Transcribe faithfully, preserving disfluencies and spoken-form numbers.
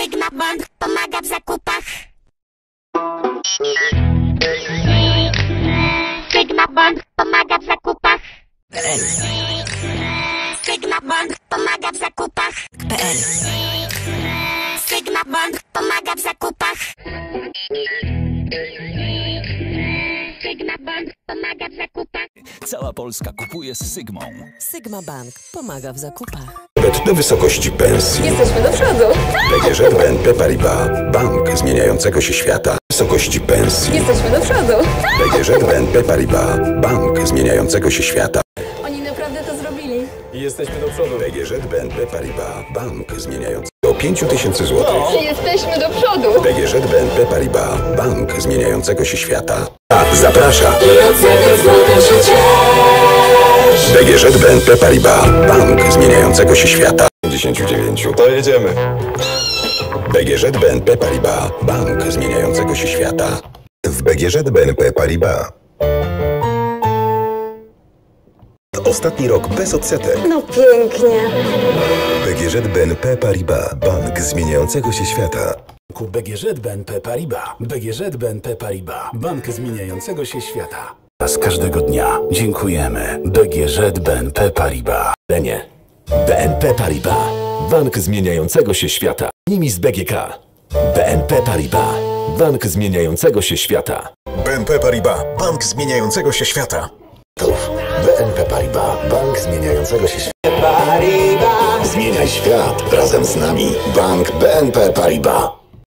Sigma Bank pomaga w zakupach. Sigma Bank pomaga w zakupach. Sigma Bank pomaga w zakupach. Sigma Bank pomaga w zakupach. Sigma Bank pomaga w zakupach. Cała Polska kupuje z Sigmą. Sigma Bank pomaga w zakupach. Nawet do wysokości pensji. Jesteśmy do przodu. B G Ż B N P Paribas, bank zmieniającego się świata. Wysokości pensji. Jesteśmy do przodu. B G Ż B N P Paribas, bank zmieniającego się świata. Oni naprawdę to zrobili. Jesteśmy do przodu. B G Ż B N P Paribas, bank zmieniający do pięć tysięcy złotych. Jesteśmy do przodu. B G Ż B N P Paribas, bank zmieniającego się świata. A zaprasza. B G Ż B N P Paribas, bank zmieniającego się świata. pięćdziesiąt dziewięć. To jedziemy. B G Ż B N P Paribas, bank zmieniającego się świata. W B G Ż B N P Paribas. Ostatni rok bez odsetek. No pięknie. B G Ż B N P Paribas, bank zmieniającego się świata. B G Ż B N P Paribas. B G Ż B N P Paribas. Bank zmieniającego się świata. Z każdego dnia dziękujemy B G Ż B N P Paribas. Nie. B N P Paribas. Bank zmieniającego się świata. Nimi z B G K. B N P Paribas. Bank zmieniającego się świata. B N P Paribas, bank zmieniającego się świata. B N P Paribas. Bank zmieniającego się świata. Paribas. Zmieniaj świat razem z nami. Bank B N P Paribas.